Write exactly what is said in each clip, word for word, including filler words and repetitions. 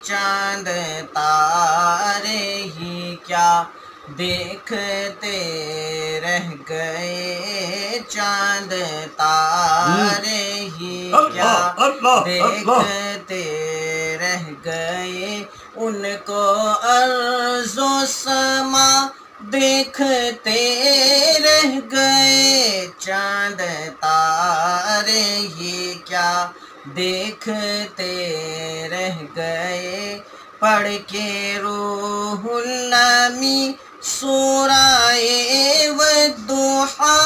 چاند تارے ہی کیا دیکھتے رہ گئے، چاند تارے ہی کیا دیکھتے رہ گئے، ان کو ارض و سما دیکھتے رہ گئے، چاند تارے ہی کیا دیکھتے رہ گئے۔ پڑھ کے روح الامیں سورہ والضحیٰ،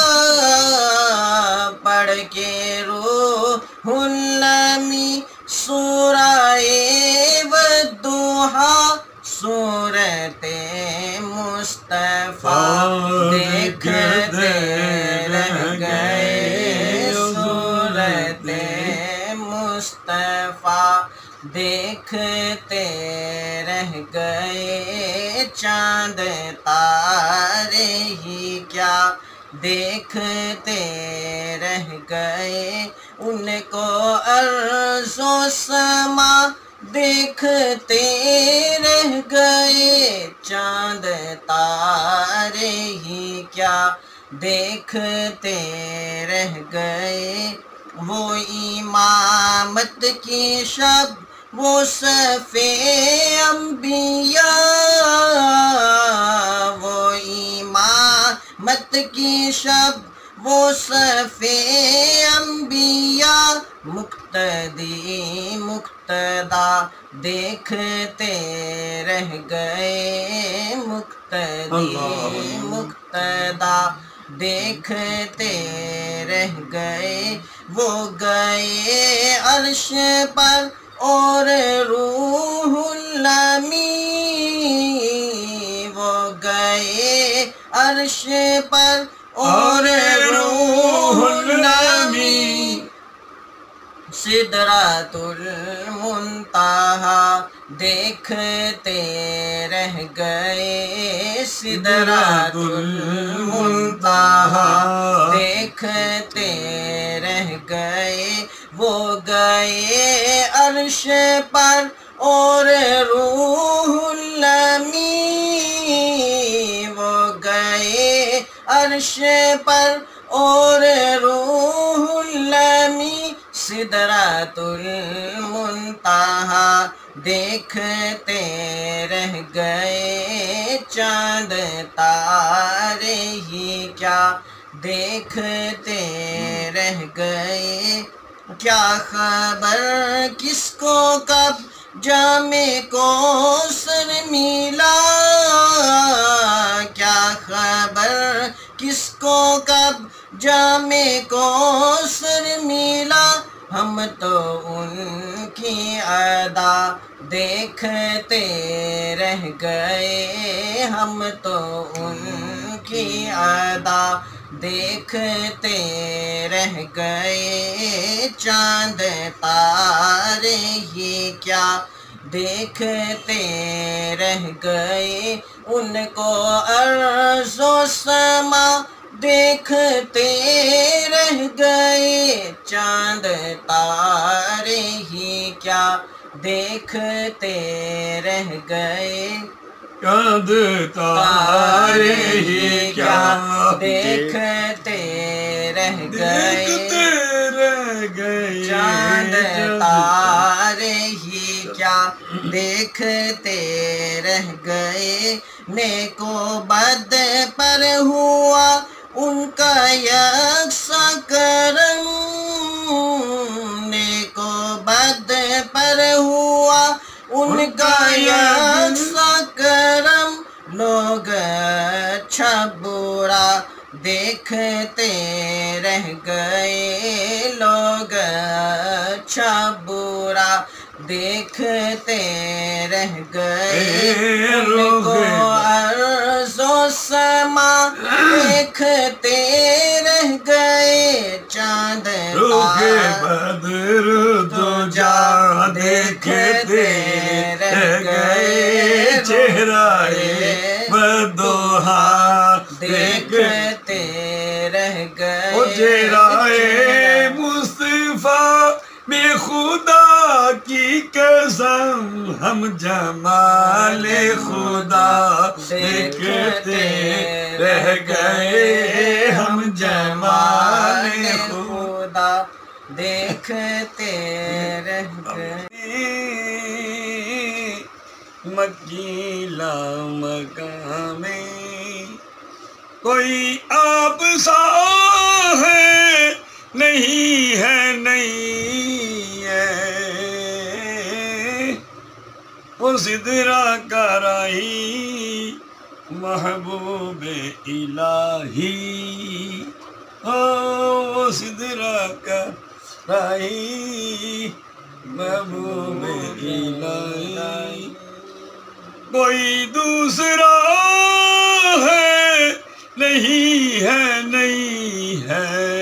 پڑھ کے روح الامیں سورہ والضحیٰ، صورت مصطفیٰ دیکھتے رہ گئے، صورت مصطفیٰ دیکھتے رہ گئے، چاند تارے ہی کیا دیکھتے رہ گئے، ان کو ارض و سما دیکھتے رہ گئے، چاند تارے ہی کیا دیکھتے رہ گئے۔ وہ امامت کی شب، وہ صفِ انبیاء، وہ امامت کی شب، وہ صفِ انبیاء، مقتدی مقتدا دیکھتے رہ گئے، مقتدی مقتدا دیکھتے رہ گئے، وہ گئے عرش پر اور روح الامیں، وہ گئے عرش پر اور روح الامیں، سدرۃ المنتہیٰ دیکھتے رہ گئے، سدرۃ المنتہیٰ دیکھتے رہ گئے، وہ گئے عرش پر اور روح الامیں، وہ گئے عرش پر اور روح الامیں، سدرۃ المنتہیٰ دیکھتے رہ گئے، چاند تارے ہی کیا دیکھتے رہ گئے۔ کیا خبر کس کو کب جام کوثر ملا، کیا خبر کس کو کب جام کوثر ملا، ہم تو ان کی ادا دیکھتے رہ گئے، ہم تو ان کی ادا دیکھتے رہ گئے، چاند تارے ہی کیا دیکھتے رہ گئے، ان کو ارض و سما دیکھتے رہ گئے، چاند تارے ہی کیا دیکھتے رہ گئے، چاند تارے ہی کیا دیکھتے رہ گئے، رہ گئے، چاند تارے ہی کیا دیکھتے رہ گئے، نیک و بد پر ہوا ان کا یکساں کرم، نیک و بد پر ہوا ان کا یکساں کرم، لوگ اچھا برا دیکھتے رہ گئے، لوگ اچھا برا دیکھتے رہ گئے، ان کو ارض و سما دیکھتے رہ گئے، چاند بدر دوجا دیکھتے رہ گئے، چہرہ والضحیٰ دیکھتے رہ گئے، چہرہ مصطفیٰ میں خدا کی قسم قسم ہم جمال خدا دیکھتے رہ گئے، ہم جمال خدا دیکھتے رہ گئے۔ مکیلا مقام کوئی آپ سا ہے نہیں ہے، نہیں ہے وہ سدرا کا راہی محبوب الہی، او سدرا کا راہی محبوب الہی، کوئی دوسرا ہے نہیں ہے، نہیں ہے